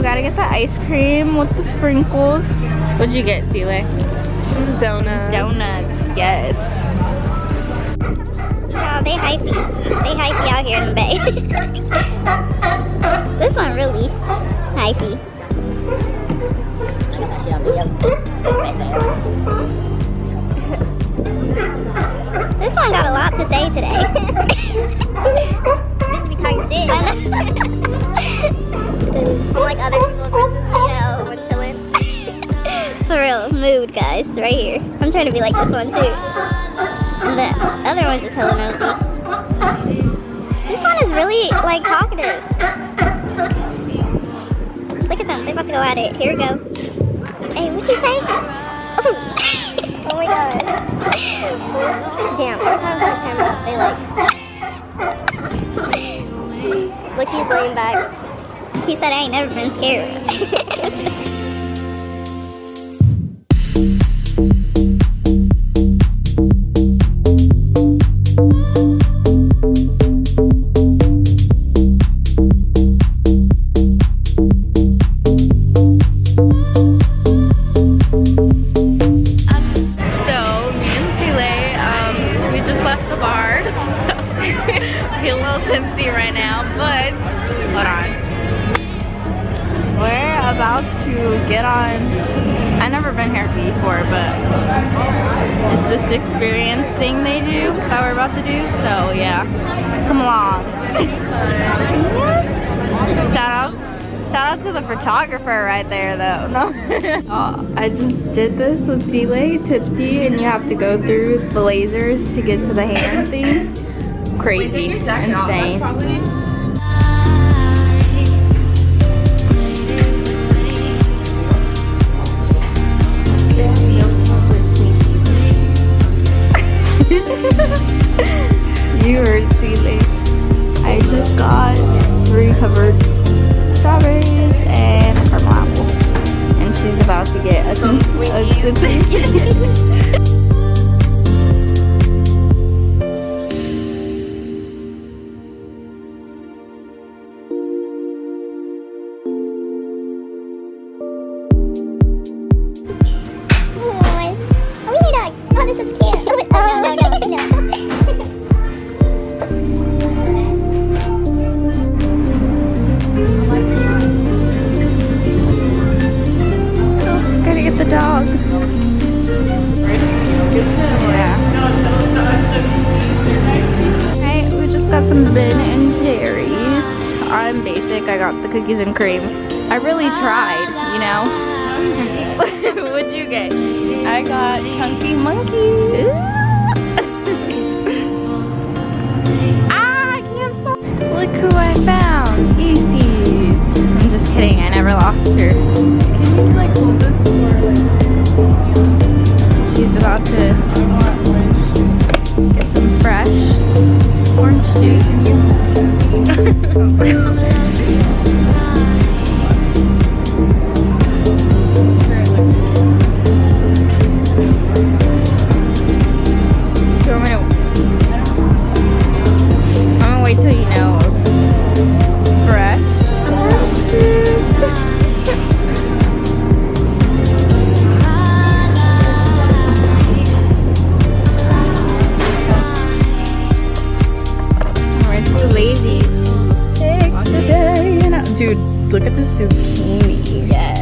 now gotta get the ice cream with the sprinkles. What'd you get, Zile? Donuts. Donuts, yes. Oh, they hypey. They hypey out here in the bay. This one really hypey. This one got a lot to say today. Just be talking shit. Unlike other people, you know, when chilling. For real, mood, guys, right here. I'm trying to be like this one too. And the other one's just hella nosy. This one is really like talkative. Look at them, they're about to go at it. Here we go. Hey, what'd you say? Oh my god. Damn, sometimes on camera they like. Look, he's laying back. He said I ain't never been scared. About to get on. I've never been here before, but it's this experience thing they do that we're about to do. So yeah, come along. Yes. Shout out to the photographer right there, though. No. I just did this with Zile, Tipsy, and you have to go through the lasers to get to the hand things. Crazy, insane. You heard Zile. I just got 3 covered strawberries and a caramel apple. And she's about to get a good thing. Oh, this is cute. Oh, no. Gotta get the dog. Yeah. Alright, we just got some Ben and Jerry's. I'm basic. I got the cookies and cream. I really tried, you know. What'd you get? I got Chunky Monkey. I can't stop. Look who I found. Easties. I'm just kidding. I never lost her. Can you like hold this She's about to get some fresh orange juice. Dude, look at the zucchini. Yes.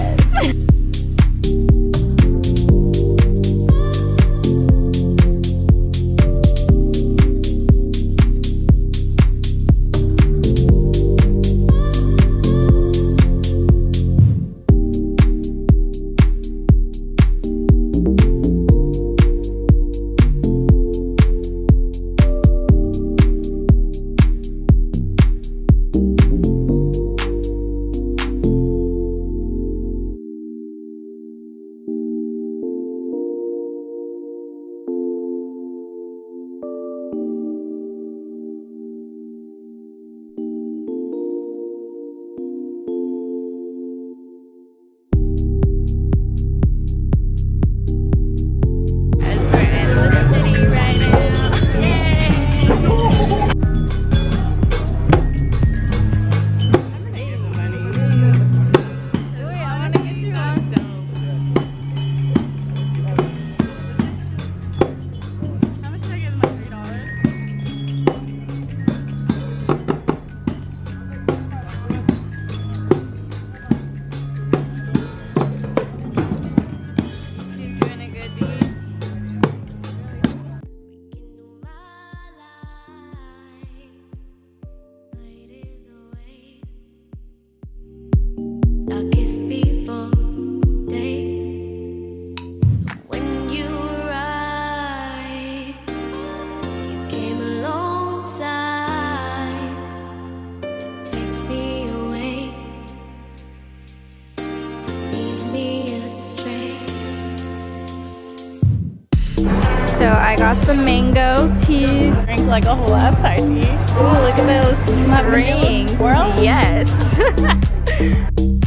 got the mango tea. Drink like a whole ass Thai tea. Ooh, look at those My vanilla rings. swirl? Yes.